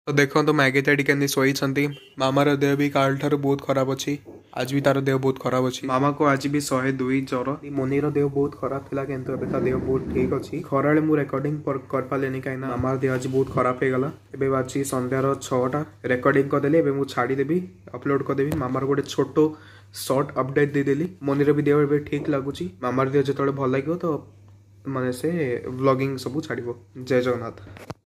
तो देखो तो मैगी डैडी केमती शोई मामार देह भी काल ठार बहुत खराब अच्छी आज भी तार देह बहुत खराब अच्छी मामा को आज भी 102 ज्वर मनीर देह बहुत खराब था किंतु एबे ता देह बहुत ठीक अच्छी खराले मु रेकर्डिंग कर पालेनी कहीं मामार देह आज बहुत खराब हो गला एबे बाची संध्यार 6टा रेकर्डिंग करदेली एबे मु छाड़ीदेवी अपलोड करदेवी मामार गोटे छोट शॉर्ट अपडेट देदेली मनीर भी देह एबे ठीक लगुच मामार देह जो भल लगे तो माने से व्लॉगिंग सब छाड़ो। जय जगन्नाथ।